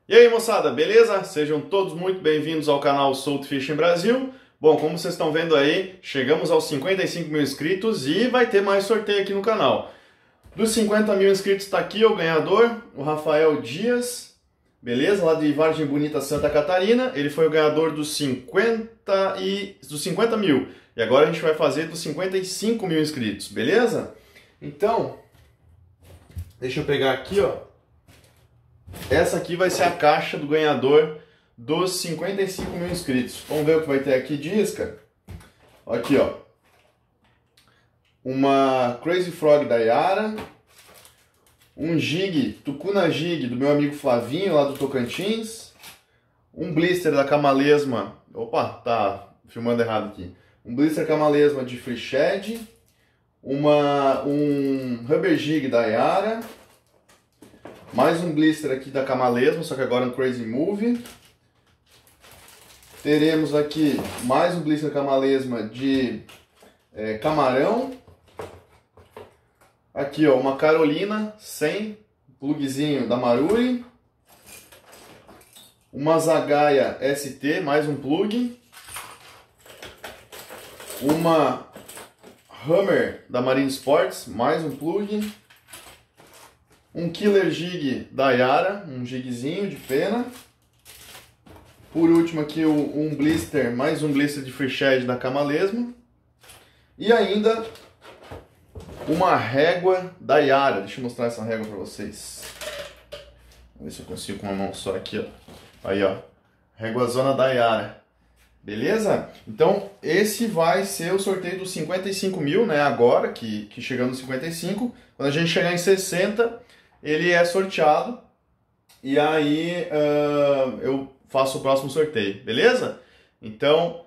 E aí, moçada, beleza? Sejam todos muito bem-vindos ao canal Souto Fishing Brasil. Bom, como vocês estão vendo aí, chegamos aos 55 mil inscritos e vai ter mais sorteio aqui no canal. Dos 50 mil inscritos está aqui o ganhador, o Rafael Dias, beleza? Lá de Vargem Bonita, Santa Catarina. Ele foi o ganhador dos 50 mil. E agora a gente vai fazer dos 55 mil inscritos, beleza? Então, deixa eu pegar aqui, ó. Essa aqui vai ser a caixa do ganhador dos 55 mil inscritos. Vamos ver o que vai ter aqui de isca. Aqui, ó. Uma Crazy Frog da Yara. Um jig, Tucuna Jig do meu amigo Flavinho, lá do Tocantins. Um blister da Camalesma. Opa, tá filmando errado aqui. Um blister Camalesma de Free Shed. Um Rubber Jig da Yara. Mais um blister aqui da Camalesma, só que agora um Crazy Move. Teremos aqui mais um blister Camalesma de camarão. Aqui, ó, uma Carolina 100, plugzinho da Maruri. Uma Zagaia ST, mais um plug. Uma Hammer da Marine Sports, mais um plug. Um Killer Jig da Yara, um jigzinho de pena. Por último aqui um blister, mais um blister de Free Shed da Camalesma. E ainda uma régua da Yara. Deixa eu mostrar essa régua para vocês. Vamos ver se eu consigo com uma mão só aqui, ó. Aí, ó. Réguazona da Yara. Beleza? Então, esse vai ser o sorteio dos 55 mil, né? Agora, que chegando nos 55. Quando a gente chegar em 60, ele é sorteado. E aí eu faço o próximo sorteio, beleza? Então,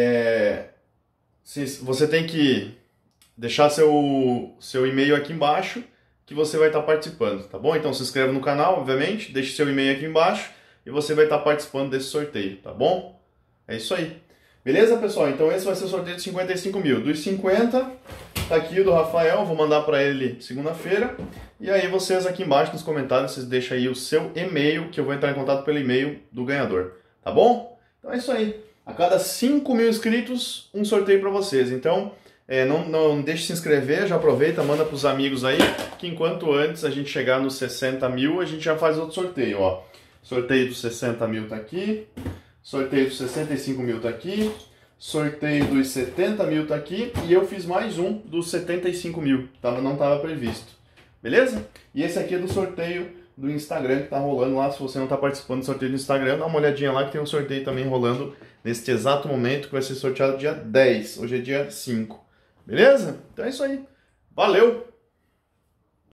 você tem que deixar seu e-mail aqui embaixo, que você vai estar participando, tá bom? Então se inscreva no canal, obviamente, deixe seu e-mail aqui embaixo e você vai estar participando desse sorteio, tá bom? É isso aí. Beleza, pessoal? Então esse vai ser o sorteio de 55 mil. Dos 50, tá aqui o do Rafael, vou mandar para ele segunda-feira. E aí vocês aqui embaixo nos comentários, vocês deixam aí o seu e-mail, que eu vou entrar em contato pelo e-mail do ganhador, tá bom? Então é isso aí. A cada 5 mil inscritos, um sorteio para vocês. Então, não deixe de se inscrever, já aproveita, manda para os amigos aí, que enquanto antes a gente chegar nos 60 mil, a gente já faz outro sorteio, ó. Sorteio dos 60 mil tá aqui, sorteio dos 65 mil tá aqui, sorteio dos 70 mil tá aqui, e eu fiz mais um dos 75 mil, não estava previsto, beleza? E esse aqui é do sorteio do Instagram que tá rolando lá. Se você não tá participando do sorteio do Instagram, dá uma olhadinha lá que tem um sorteio também rolando neste exato momento, que vai ser sorteado dia 10, hoje é dia 5. Beleza? Então é isso aí. Valeu!